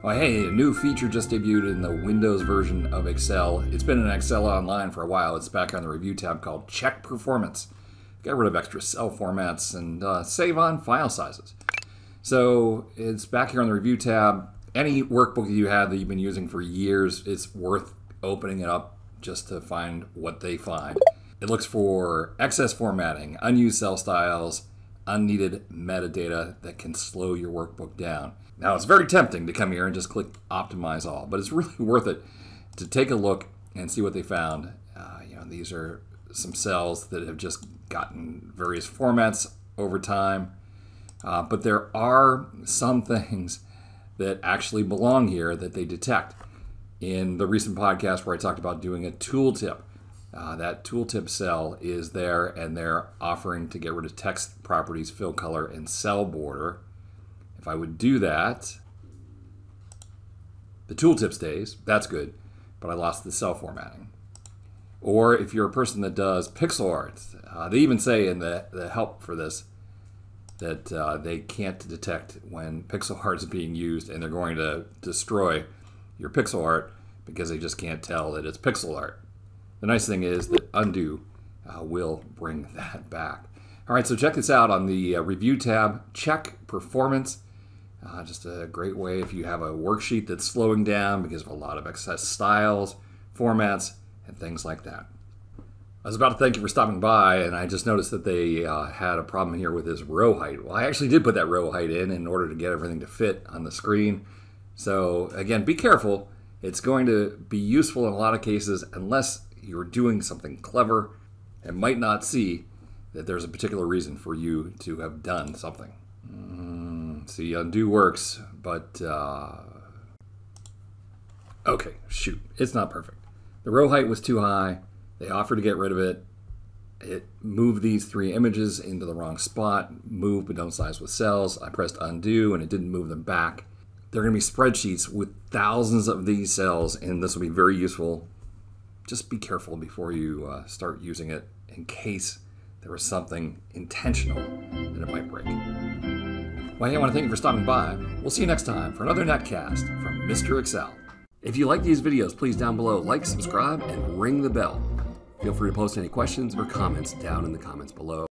Well, hey, a new feature just debuted in the Windows version of Excel. It's been in Excel Online for a while. It's back on the Review tab called Check Performance. Get rid of extra cell formats and save on file sizes. So it's back here on the Review tab. Any workbook that you have that you've been using for years, it's worth opening it up just to find what they find. It looks for excess formatting, unused cell styles, unneeded metadata that can slow your workbook down. Now, it's very tempting to come here and just click Optimize All, but it's really worth it to take a look and see what they found. These are some cells that have just gotten various formats over time, but there are some things that actually belong here that they detect. In the recent podcast where I talked about doing a tooltip, that tooltip cell is there, and they're offering to get rid of text properties, fill color, and cell border. If I would do that, the tooltip stays. That's good, but I lost the cell formatting. Or if you're a person that does pixel art, they even say in the help for this that they can't detect when pixel art is being used, and they're going to destroy your pixel art because they just can't tell that it's pixel art. The nice thing is that undo will bring that back. All right, so check this out on the Review tab, Check Performance. Just a great way if you have a worksheet that's slowing down because of a lot of excess styles, formats, and things like that. I was about to thank you for stopping by, and I just noticed that they had a problem here with this row height. Well, I actually did put that row height in order to get everything to fit on the screen. So again, be careful. It's going to be useful in a lot of cases unless you're doing something clever and might not see that there's a particular reason for you to have done something. See, undo works, but okay, shoot, it's not perfect. The row height was too high. They offered to get rid of it. It moved these three images into the wrong spot. Move but don't size with cells. I pressed undo and it didn't move them back. There are going to be spreadsheets with thousands of these cells, and this will be very useful. Just be careful before you start using it in case there was something intentional that it might break. Well, hey, I want to thank you for stopping by. We'll see you next time for another netcast from Mr. Excel. If you like these videos, please down below like, subscribe, and ring the bell. Feel free to post any questions or comments down in the comments below.